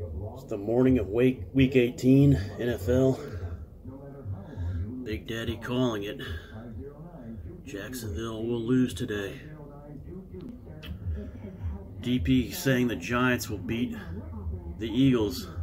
It's the morning of week 18 NFL. Big Daddy calling it. Jacksonville will lose today. DP saying the Giants will beat the Eagles.